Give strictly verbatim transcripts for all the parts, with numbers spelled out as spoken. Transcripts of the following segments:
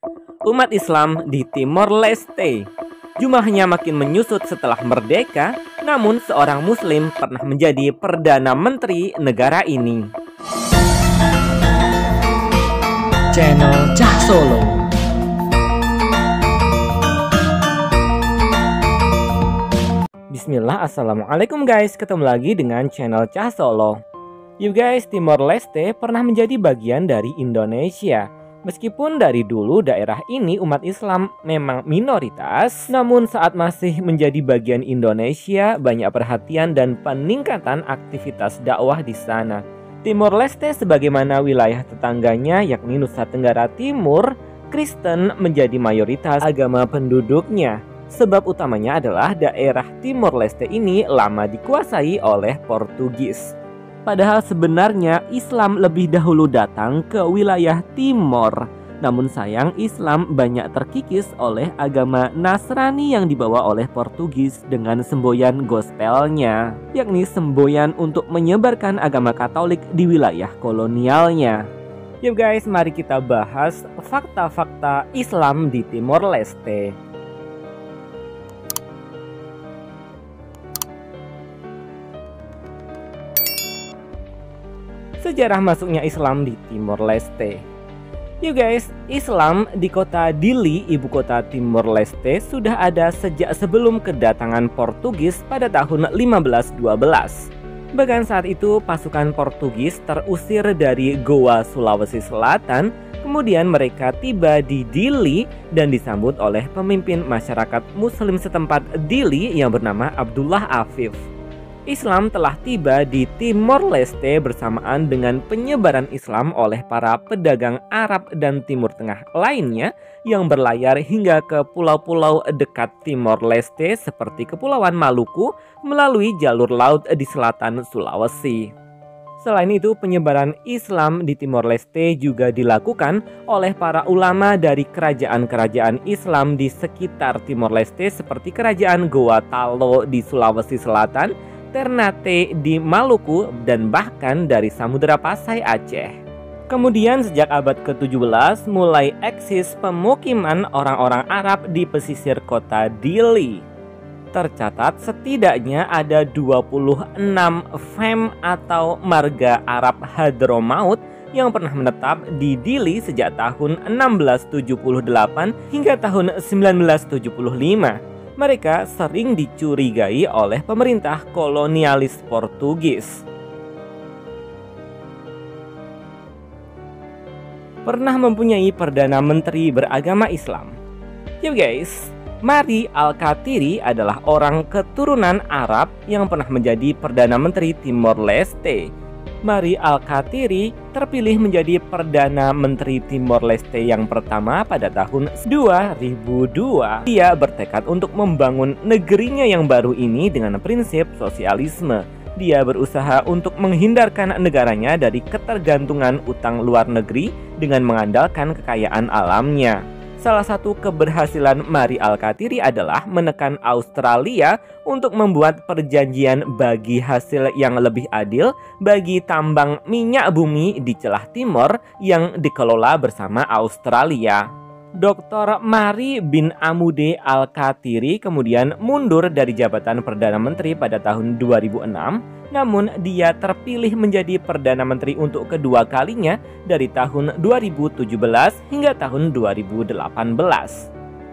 Umat Islam di Timor Leste. Jumlahnya makin menyusut setelah merdeka, namun seorang Muslim pernah menjadi Perdana Menteri negara ini. Channel Cah Solo. Bismillah, assalamualaikum guys, ketemu lagi dengan channel Cah Solo. You guys, Timor Leste pernah menjadi bagian dari Indonesia. Meskipun dari dulu daerah ini umat Islam memang minoritas, namun saat masih menjadi bagian Indonesia, banyak perhatian dan peningkatan aktivitas dakwah di sana. Timor Leste sebagaimana wilayah tetangganya yakni Nusa Tenggara Timur, Kristen menjadi mayoritas agama penduduknya. Sebab utamanya adalah daerah Timor Leste ini lama dikuasai oleh Portugis. Padahal sebenarnya Islam lebih dahulu datang ke wilayah Timor. Namun sayang Islam banyak terkikis oleh agama Nasrani yang dibawa oleh Portugis dengan semboyan gospelnya, yakni semboyan untuk menyebarkan agama Katolik di wilayah kolonialnya. Yuk guys, mari kita bahas fakta-fakta Islam di Timor Leste. Sejarah masuknya Islam di Timor Leste. You guys, Islam di kota Dili, ibu kota Timor Leste, sudah ada sejak sebelum kedatangan Portugis pada tahun lima belas dua belas. Bahkan saat itu pasukan Portugis terusir dari Goa, Sulawesi Selatan. Kemudian mereka tiba di Dili dan disambut oleh pemimpin masyarakat Muslim setempat Dili yang bernama Abdullah Afif. Islam telah tiba di Timor Leste bersamaan dengan penyebaran Islam oleh para pedagang Arab dan Timur Tengah lainnya yang berlayar hingga ke pulau-pulau dekat Timor Leste seperti Kepulauan Maluku melalui jalur laut di selatan Sulawesi. Selain itu, penyebaran Islam di Timor Leste juga dilakukan oleh para ulama dari kerajaan-kerajaan Islam di sekitar Timor Leste seperti Kerajaan Goa Talo di Sulawesi Selatan, Ternate di Maluku, dan bahkan dari Samudra Pasai Aceh. Kemudian sejak abad ke tujuh belas mulai eksis pemukiman orang-orang Arab di pesisir kota Dili. Tercatat setidaknya ada dua puluh enam fam atau marga Arab Hadramaut yang pernah menetap di Dili sejak tahun enam belas tujuh puluh delapan hingga tahun sembilan belas tujuh puluh lima. Mereka sering dicurigai oleh pemerintah kolonialis Portugis. Pernah mempunyai Perdana Menteri beragama Islam. Ya guys, Mari Alkatiri adalah orang keturunan Arab yang pernah menjadi Perdana Menteri Timor Leste. Mari Alkatiri terpilih menjadi Perdana Menteri Timor Leste yang pertama pada tahun dua ribu dua. Dia bertekad untuk membangun negerinya yang baru ini dengan prinsip sosialisme. Dia berusaha untuk menghindarkan negaranya dari ketergantungan utang luar negeri dengan mengandalkan kekayaan alamnya. Salah satu keberhasilan Mari Alkatiri adalah menekan Australia untuk membuat perjanjian bagi hasil yang lebih adil bagi tambang minyak bumi di celah timur yang dikelola bersama Australia. doktor Mari bin Amude Alkatiri kemudian mundur dari jabatan Perdana Menteri pada tahun dua ribu enam, namun dia terpilih menjadi Perdana Menteri untuk kedua kalinya dari tahun dua ribu tujuh belas hingga tahun dua ribu delapan belas.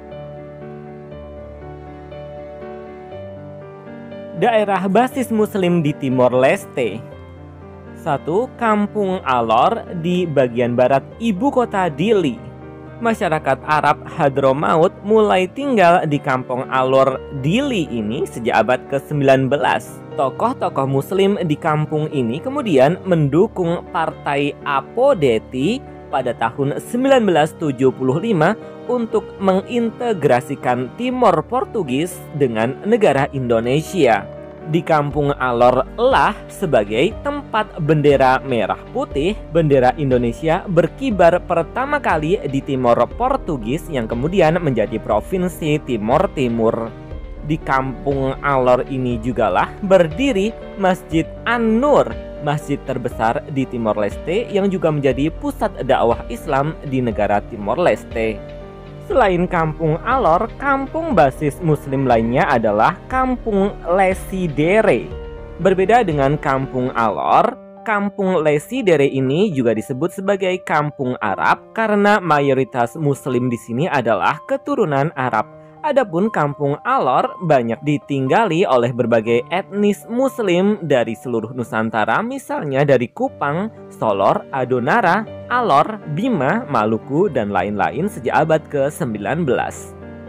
Daerah basis Muslim di Timor Leste. Satu. Kampung Alor di bagian barat ibu kota Dili. Masyarakat Arab Hadramaut mulai tinggal di Kampung Alor Dili ini sejak abad ke sembilan belas. Tokoh-tokoh Muslim di kampung ini kemudian mendukung Partai Apodeti pada tahun sembilan belas tujuh puluh lima untuk mengintegrasikan Timor Portugis dengan negara Indonesia. Di Kampung Alor lah sebagai tempat bendera merah putih, bendera Indonesia berkibar pertama kali di Timor Portugis yang kemudian menjadi Provinsi Timor Timur. Di Kampung Alor ini jugalah berdiri Masjid An-Nur, masjid terbesar di Timor Leste yang juga menjadi pusat dakwah Islam di negara Timor Leste. Selain Kampung Alor, kampung basis Muslim lainnya adalah Kampung Lesidere. Berbeda dengan Kampung Alor, Kampung Lesidere ini juga disebut sebagai Kampung Arab karena mayoritas Muslim di sini adalah keturunan Arab. Adapun Kampung Alor banyak ditinggali oleh berbagai etnis Muslim dari seluruh Nusantara, misalnya dari Kupang, Solor, Adonara, Alor, Bima, Maluku, dan lain-lain sejak abad ke sembilan belas.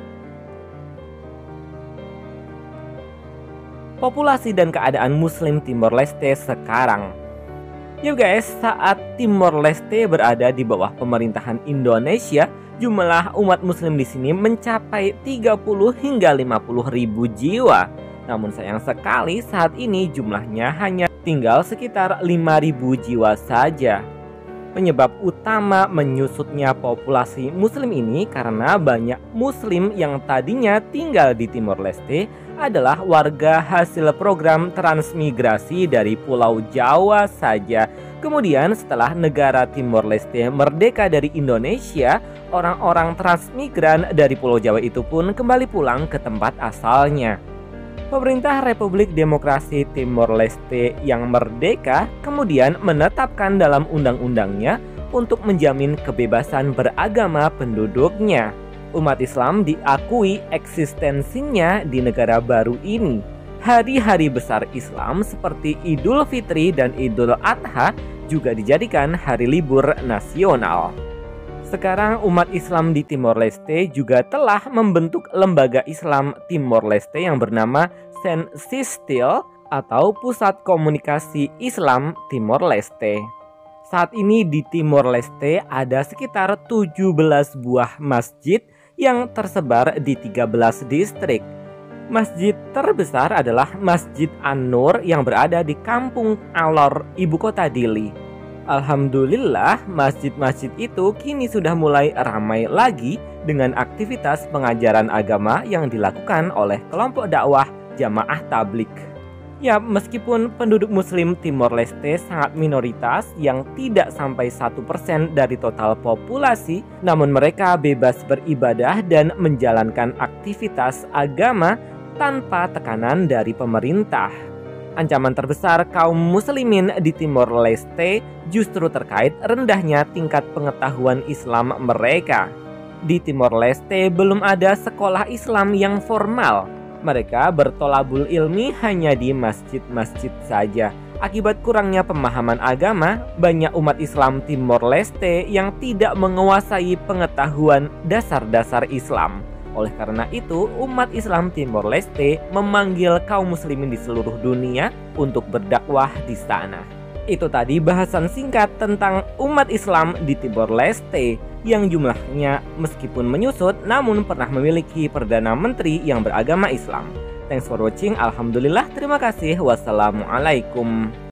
Populasi dan keadaan Muslim Timor Leste sekarang. Yuk guys, saat Timor Leste berada di bawah pemerintahan Indonesia, jumlah umat Muslim di sini mencapai tiga puluh hingga lima puluh ribu jiwa. Namun sayang sekali saat ini jumlahnya hanya tinggal sekitar lima ribu jiwa saja. Penyebab utama menyusutnya populasi Muslim ini karena banyak Muslim yang tadinya tinggal di Timor Leste adalah warga hasil program transmigrasi dari Pulau Jawa saja. Kemudian setelah negara Timor Leste merdeka dari Indonesia, orang-orang transmigran dari Pulau Jawa itu pun kembali pulang ke tempat asalnya. Pemerintah Republik Demokrasi Timor Leste yang merdeka kemudian menetapkan dalam undang-undangnya untuk menjamin kebebasan beragama penduduknya. Umat Islam diakui eksistensinya di negara baru ini. Hari-hari besar Islam seperti Idul Fitri dan Idul Adha juga dijadikan hari libur nasional. Sekarang umat Islam di Timor Leste juga telah membentuk lembaga Islam Timor Leste yang bernama Saint Sistil atau Pusat Komunikasi Islam Timor Leste. Saat ini di Timor Leste ada sekitar tujuh belas buah masjid yang tersebar di tiga belas distrik. Masjid terbesar adalah Masjid An-Nur yang berada di Kampung Alor, ibu kota Dili. Alhamdulillah, masjid-masjid itu kini sudah mulai ramai lagi dengan aktivitas pengajaran agama yang dilakukan oleh kelompok dakwah Jamaah Tabligh. Ya, meskipun penduduk Muslim Timor Leste sangat minoritas yang tidak sampai satu persen dari total populasi, namun mereka bebas beribadah dan menjalankan aktivitas agama tanpa tekanan dari pemerintah. Ancaman terbesar kaum muslimin di Timor Leste justru terkait rendahnya tingkat pengetahuan Islam mereka. Di Timor Leste belum ada sekolah Islam yang formal. Mereka bertolabul ilmi hanya di masjid-masjid saja. Akibat kurangnya pemahaman agama, banyak umat Islam Timor Leste yang tidak menguasai pengetahuan dasar-dasar Islam. Oleh karena itu, umat Islam Timor Leste memanggil kaum muslimin di seluruh dunia untuk berdakwah di sana. Itu tadi bahasan singkat tentang umat Islam di Timor Leste yang jumlahnya meskipun menyusut namun pernah memiliki Perdana Menteri yang beragama Islam. Thanks for watching. Alhamdulillah, terima kasih. Wassalamualaikum.